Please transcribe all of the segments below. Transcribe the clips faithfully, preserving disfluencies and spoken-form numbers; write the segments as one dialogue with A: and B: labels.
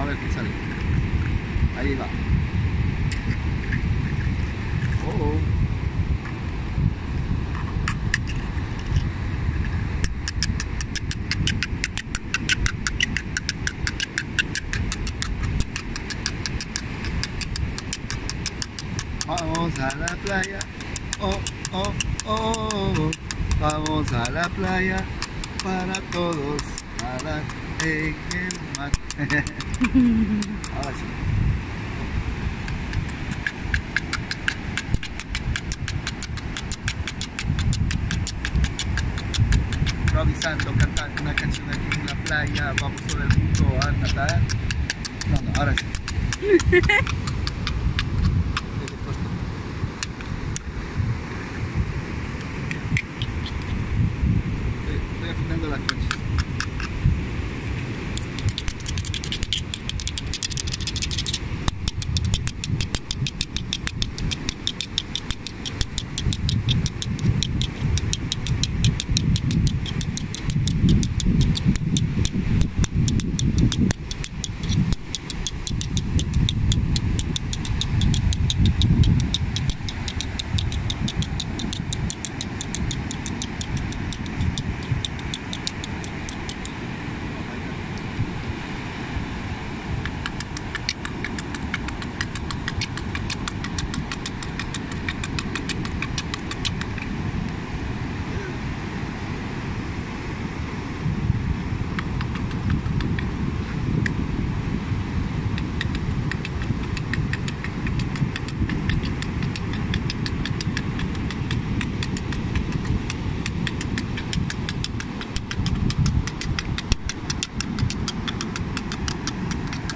A: a ver qué sale. Ahí va. Oh, oh. Vamos a la playa. Oh, oh, oh, oh. Vamos a la playa para todos nadar en el mar. Ahora sí. Improvisando, cantando una canción aquí en la playa. Vamos todo el mundo a nadar. No, no, ahora sí. Estoy afinando las conchas.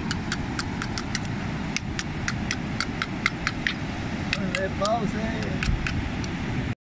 A: Pause.